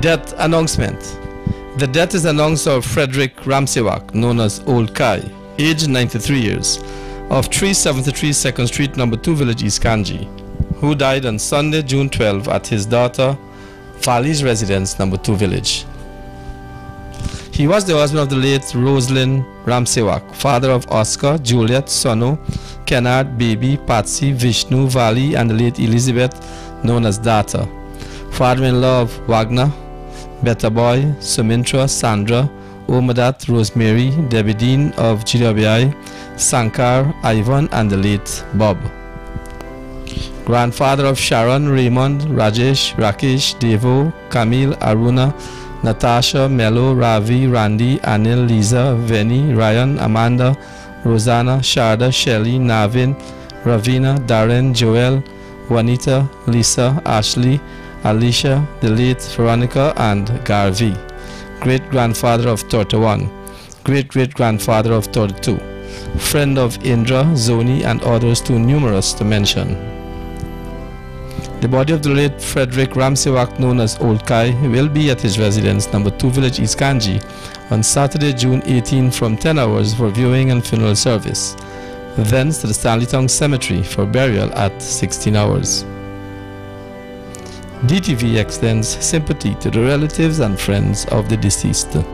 Death announcement. The death is announced of Frederick Ramsewak, known as Old Kai, aged 93 years, of 373 2nd Street, number 2 Village, East Kanji, who died on Sunday, June 12 at his daughter Valley's residence, number 2 Village. He was the husband of the late Rosalind Ramsewak, father of Oscar, Juliet, Sono, Kennard, Baby, Patsy, Vishnu, Valley, and the late Elizabeth, known as Data. Father-in-law of Wagner, Beta Boy, Sumintra, Sandra, Omadat, Rosemary, Debbie Dean of GWI, Sankar, Ivan, and the late Bob. Grandfather of Sharon, Raymond, Rajesh, Rakesh, Devo, Camille, Aruna, Natasha, Mello, Ravi, Randy, Anil, Lisa, Venny, Ryan, Amanda, Rosanna, Sharda, Shelly, Navin, Ravina, Darren, Joel, Juanita, Lisa, Ashley, Alicia, the late Veronica, and Garvey. Great-grandfather of 31, great-great-grandfather of 32, friend of Indra, Zoni, and others too numerous to mention. The body of the late Frederick Ramsewak, known as Old Kai, will be at his residence, number 2 Village, East Kanji, on Saturday, June 18 from 10 hours for viewing and funeral service. Thence to the Stanleytown Cemetery for burial at 16 hours. DTV extends sympathy to the relatives and friends of the deceased.